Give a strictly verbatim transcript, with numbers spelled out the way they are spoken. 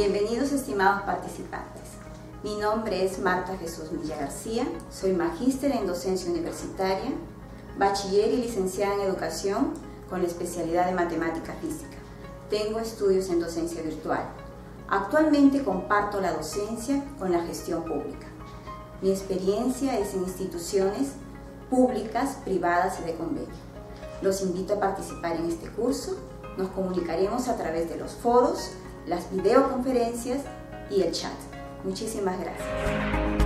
Bienvenidos, estimados participantes. Mi nombre es Marta Jesús Milla García, soy magíster en docencia universitaria, bachiller y licenciada en educación con la especialidad de matemática física. Tengo estudios en docencia virtual. Actualmente comparto la docencia con la gestión pública. Mi experiencia es en instituciones públicas, privadas y de convenio. Los invito a participar en este curso. Nos comunicaremos a través de los foros, las videoconferencias y el chat. Muchísimas gracias.